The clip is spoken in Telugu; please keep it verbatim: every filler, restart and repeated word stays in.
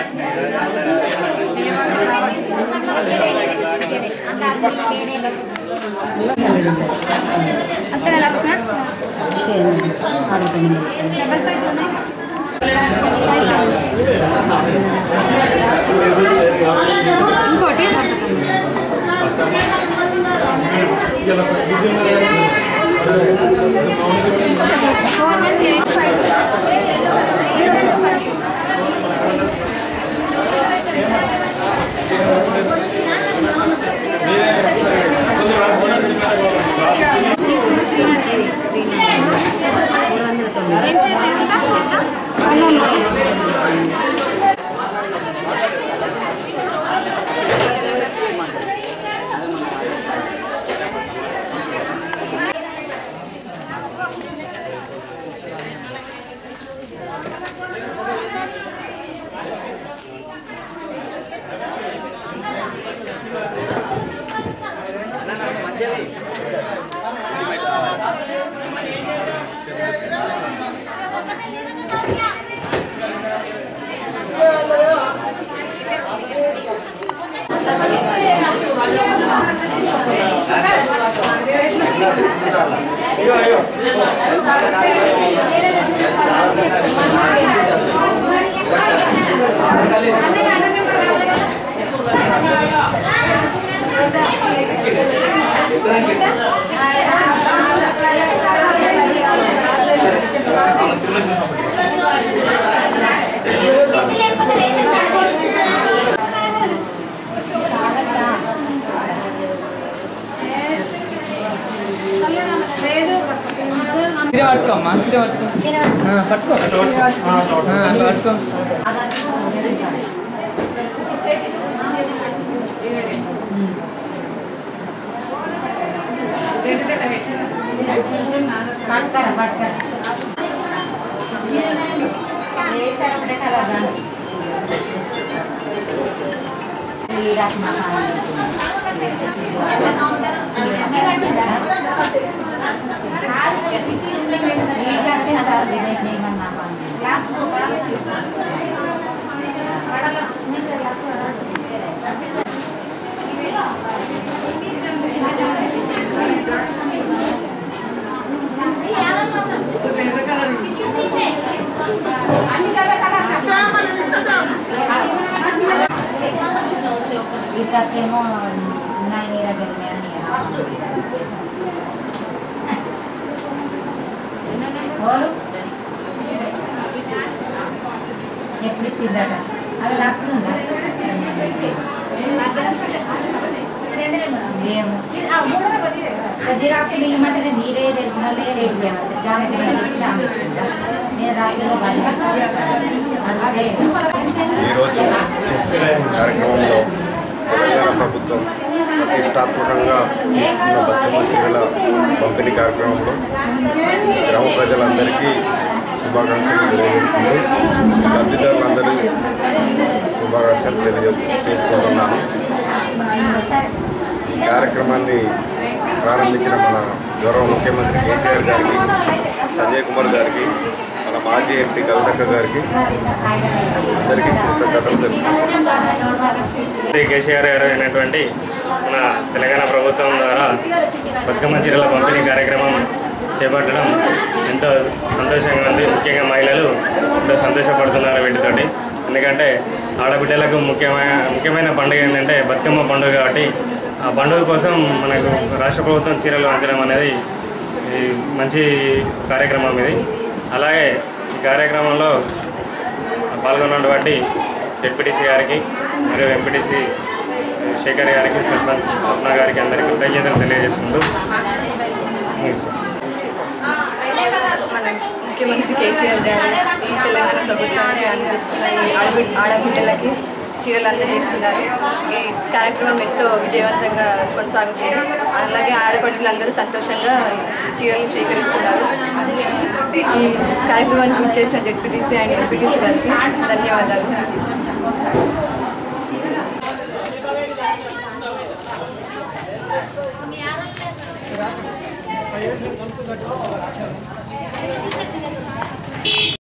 అక్కడ లక్ష్మణ డబల్ ఫైవ్ ఇంకోటి ఫోర్ వన్ ఎయిట్ ఫైవ్ పట్టుకోమ్మా పట్టుకో పట్టుకో పట్టుకర పట్టుకర ఇక్కడేమో ఉన్నాయి నీ దగ్గర ఎప్పుడు ఇచ్చిందట అవి కాకుండా ఏమో జిరాక్స్లు ఇవ్వమంటే మీరే తెలిసిన వాళ్ళే రేటు చేయమంటారు జామ ఇచ్చిందా నేను రాత్రిలో అలాగే ఈరోజు కార్యక్రమంలో తెలంగాణ ప్రభుత్వం ప్రతిష్టాత్మకంగా తీసుకున్న బతుకమ్మ చీరల పంపిణీ కార్యక్రమంలో గ్రామ ప్రజలందరికీ శుభాకాంక్షలు తెలియజేస్తుంది. లబ్ధిదారులందరూ శుభాకాంక్షలు తెలియ చేసుకుంటున్నాను. ఈ కార్యక్రమాన్ని ప్రారంభించిన మన గౌరవ ముఖ్యమంత్రి కేసీఆర్ గారికి, సంజయ్ కుమార్ గారికి, మన మాజీ ఎంపీ కవితక్క గారికి అందరికీ కృతజ్ఞతలు తెలుపుతున్నాను. కేసీఆర్ గారు అయినటువంటి మన తెలంగాణ ప్రభుత్వం ద్వారా బతుకమ్మ చీరల పంపిణీ కార్యక్రమం చేపట్టడం ఎంతో సంతోషంగా ఉంది. ముఖ్యంగా మహిళలు ఎంతో సంతోషపడుతున్నారు వీటితోటి. ఎందుకంటే ఆడబిడ్డలకు ముఖ్యమైన ముఖ్యమైన పండుగ ఏంటంటే బతుకమ్మ పండుగ కాబట్టి ఆ పండుగ కోసం మనకు రాష్ట్ర ప్రభుత్వం చీరలు అంచడం అనేది మంచి కార్యక్రమం ఇది. అలాగే ఈ కార్యక్రమంలో పాల్గొన్నటువంటి జెడ్పీటీసీ గారికి మరియు ఎంపీటీసీ శేఖర్ గారికి, సర్పంచ్ స్వప్న గారికి అందరికీ కృతజ్ఞతలు తెలియజేసుకుంటూ మన ముఖ్యమంత్రి కేసీఆర్ గారు ఈ తెలంగాణ ప్రభుత్వానికి అందిస్తున్న ఈ ఆడబి ఆడబిడ్డలకి చీరలు అందజేస్తున్నారు. ఈ కార్యక్రమం ఎంతో విజయవంతంగా కొనసాగుతుంది. అలాగే ఆడపడుచులందరూ సంతోషంగా చీరలు స్వీకరిస్తున్నారు. ఈ కార్యక్రమాన్ని పూర్తి చేసిన జెడ్పీటీసీ అండ్ ఎంపీటీసీ గారికి ధన్యవాదాలు.